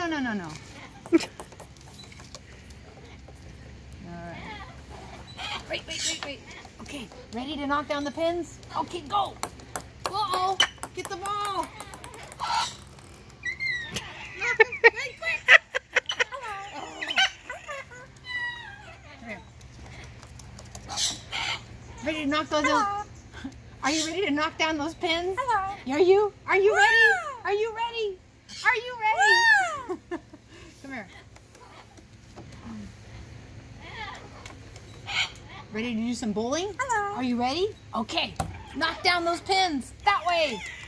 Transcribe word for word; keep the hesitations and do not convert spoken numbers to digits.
no, no, no, no. Alright. Wait, wait, wait, wait. Okay, ready to knock down the pins? Okay, go. Uh-oh, get the ball. Ready to knock those out? Are you ready to knock down those pins? Hello. Are you? Are you ready? Are you ready? Are you ready? Come here. Ready to do some bowling? Hello. Are you ready? Okay. Knock down those pins. That way.